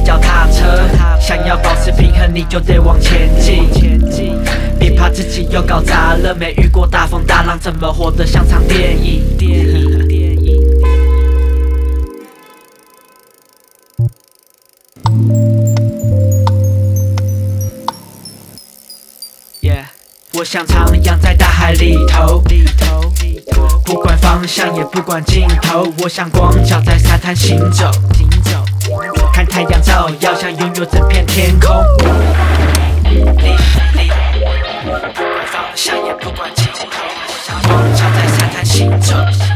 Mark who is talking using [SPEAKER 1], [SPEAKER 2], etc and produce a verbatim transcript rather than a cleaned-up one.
[SPEAKER 1] 脚踏车。想要保持平衡，你就得往前进。别怕自己又搞砸了，没遇过大风大浪，怎么活得像场电影？电影，电影。Yeah， 我像徜徉在大海里头，不管方向也不管尽头，我像光脚在沙滩行走，看太阳照耀，想拥有整片天空。不管方向也不管尽头，像光脚在沙滩行走。